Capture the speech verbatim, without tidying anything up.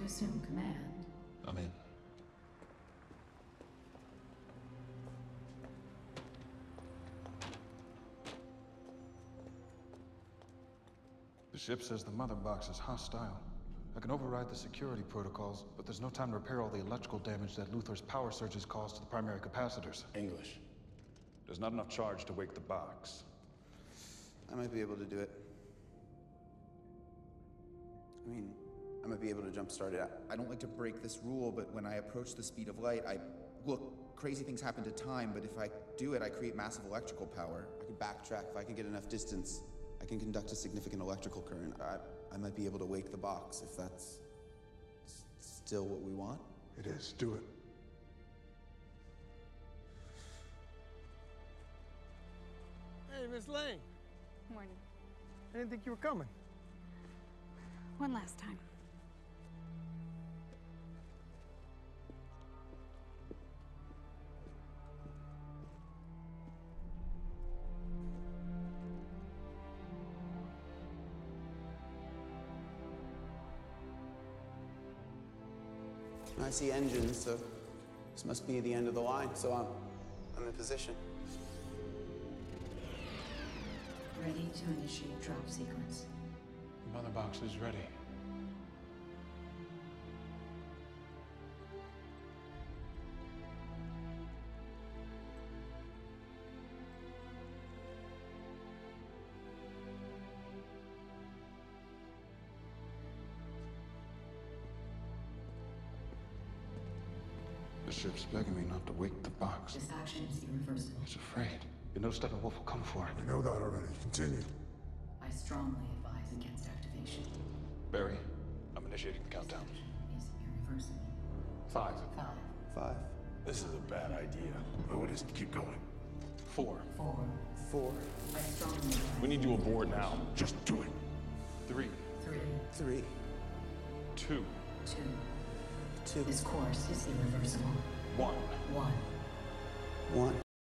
to assume command. I'm in. The ship says the mother box is hostile. I can override the security protocols, but there's no time to repair all the electrical damage that Luthor's power surges caused to the primary capacitors. English. There's not enough charge to wake the box. I might be able to do it. I mean, I might be able to jumpstart it. I, I don't like to break this rule, but when I approach the speed of light, I... Look, crazy things happen to time, but if I do it, I create massive electrical power. I can backtrack if I can get enough distance. I can conduct a significant electrical current. I, I might be able to wake the box if that's s- still what we want. It is. Do it. Hey, Miss Lane. Morning. I didn't think you were coming. One last time. I see engines, so this must be the end of the line. So I'm, I'm in position. Ready to initiate drop sequence. The mother box is ready. The ship's begging me not to wake the box. This action is irreversible. It's afraid. You know Steppenwolf will come for it. We know that already. Continue. I strongly advise against activation. Barry, I'm initiating the countdown. Is irreversible. Five. Five, Five, This is a bad idea. No, it isn't. Keep going. Four. four. four, I strongly advise. We need you aboard now. Just do it. Three. Three, three, Two. two. two, This course is irreversible. One. One. one.